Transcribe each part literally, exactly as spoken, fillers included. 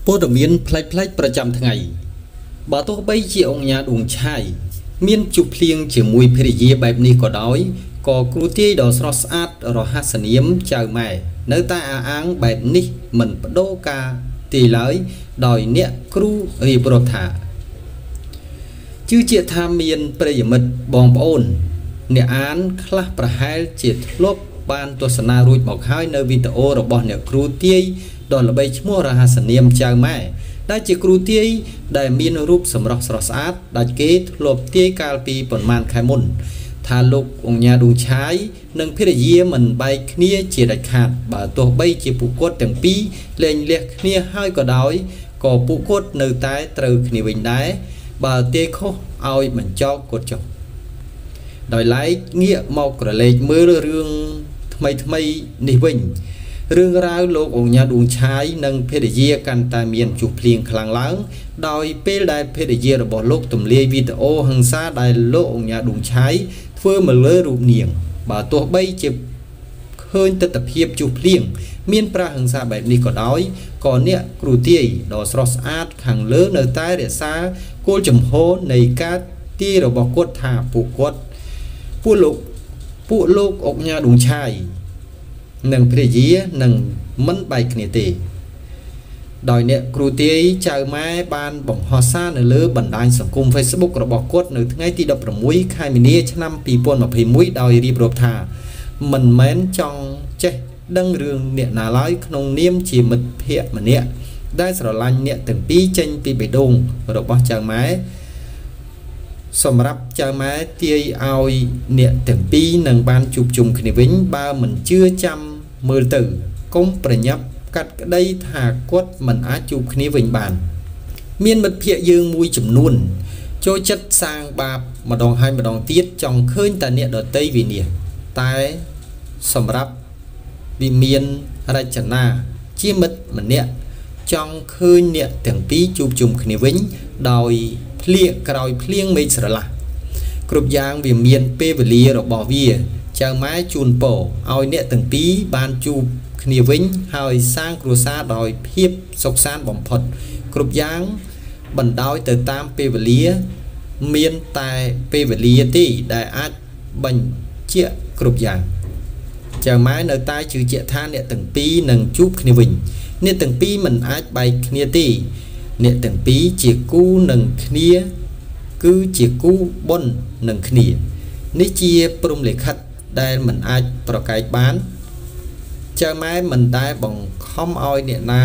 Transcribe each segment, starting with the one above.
ព័ត៌មានផ្លេចផ្លេចប្រចាំថ្ងៃបើទោះបីជាអង្គញាដួងឆាយមានជុភ្លៀងជាមួយភរិយាបែបនេះក៏ដោយក៏គ្រូទាយដ៏ស្រស់ស្អាតរហ័សនាមចៅម៉ែនៅតែអះអាងបែបនេះមិនបដូរការទាយឡើយដោយអ្នកគ្រូរៀបរាប់ថាជឿជាក់ថាមានប្រិយមិត្តបងប្អូនអ្នកអានខ្លះប្រហែលជាធ្លាប់បានទស្សនារួចមកហើយនៅវីដេអូរបស់អ្នកគ្រូទាយដ៏ល្បីឈ្មោះរហ័សនាមចៅម៉ែដែលជាគ្រូទាយដែលមានរូបសម្រស់ស្រស់ស្អាតដែលគេធ្លាប់ទាយកាលពីប្រមាណខែមុនថាលោកអង្គញាដួងឆាយនិងភរិយាមិនបែកគ្នាជាដាច់ខាតបើទោះបីជាពួកគាត់ទាំងពីរលែងលះគ្នាហើយក៏ដោយក៏ពួកគាត់នៅតែត្រូវគ្នាវិញដែរបើទាយខុសឲ្យបញ្ចោកគាត់ចុះដោយឡែកងាកមកក្រឡេកមើលរឿងថ្មីថ្មីនេះវិញរឿងរ៉ាវលោកអង្គញាដួងឆាយនិងភរិយាកាន់តែមានជុះភ្លៀងខ្លាំងឡើងដោយពេលដែលភរិយារបស់លោកទម្លាយវីដេអូហិង្សាដែលលោកអង្គញាដួងឆាយធ្វើមកលើរូបនាងបើទោះបីជាឃើញទស្សនភាពជុះភ្លៀងមានប្រាហិង្សាបែបនេះក៏ដោយក៏អ្នកគ្រូទាយដ៏ស្រស់ស្អាតខាងលើនៅតែរក្សាគោលចំហនៃការទាយរបស់គាត់ថាពួកគាត់ពួកលោកពួកលោកអង្គញាដួងឆាយនិងភរិយានឹងមិនបែកគ្នាទេដោយអ្នកគ្រូទាយចៅម៉ែបានបង្ហោះសារនៅលើបណ្ដាញសង្គម Facebook របស់គាត់នៅថ្ងៃទីដប់ប្រាំមួយខែមីនាឆ្នាំពីរពាន់ម្ភៃមួយដោយរៀបរាប់ថាមិនមែនចង់ចេះដឹងរឿងអ្នកណាឡើយក្នុងនាមជាមិត្តភក្តិម្នាក់ដែលស្រឡាញ់អ្នកទាំងពីរចេញពីបេះដូងរបស់ចៅម៉ែសម្រាប់ចៅម៉ែទាយឲ្យអ្នកទាំងពីរនឹងបានជួបជុំគ្នាវិញបើមិនជឿចាំមើលទៅកុំប្រញាប់កាត់ក្តីថាគាត់មិនអាចជួបគ្នាវិញបានមានមិត្តភក្តិយើងមួយចំនួនចូលចិត្តសាងបាបម្ដងហើយម្ដងទៀតចង់ឃើញតែអ្នកដតីវិនាសតែសម្រាប់វិមានរចនាជាមិត្តម្នាក់ចង់ឃើញអ្នកទាំងពីរជួបជុំគ្នាវិញដោយភ្លៀងក្រោយភ្លៀងមេឃស្រឡះគ្រប់យ៉ាងវាមានពេលវេលារបស់វាចៅម៉ែជូនពរឲ្យអ្នកទាំងពីរបានជួបគ្នាវិញហើយសាងគ្រួសារដោយភាពសុខសាន្តបំផុតគ្រប់យ៉ាងបណ្ដោយទៅតាមពេលវេលាមានតែពេលវេលាទេដែលអាចបញ្ជាក់គ្រប់យ៉ាងចៅម៉ែនៅតែជឿជាក់ថាអ្នកទាំងពីរនឹងជួបគ្នាវិញអ្នកទាំងពីរមិនអាចបែកគ្នាទេអ្នកទាំងពីរជាគូនឹងគ្នាគឺជាគូបុណ្យនឹងគ្នានេះជាព្រំលិខិតដែលមិនអាចប្រកែកបានចៅម៉ែមិនដែលបង្ខំឲ្យអ្នកណា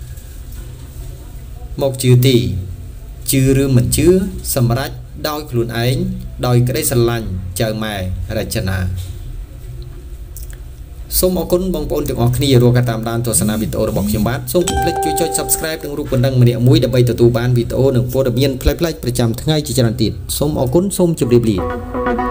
មកជឿទេជឿឬមិនជឿសម្រេចដោយខ្លួនឯងដោយក្តីស្រឡាញ់ចៅម៉ែរចនាសូមអរគុណបងប្អូនទាំងអស់គ្នារកតាមដានទស្សនាវីដេអូរបស់ខ្ញុំបាទសូមកុំភ្លេចជួយចុច Subscribe និងរូបបណ្ដឹងម្នាក់មួយដើម្បីទទួលបានវីដេអូនិងព័ត៌មានផ្លែផ្លែប្រចាំថ្ងៃជាច្រើនទៀតសូមអរគុណសូមជម្រាបលា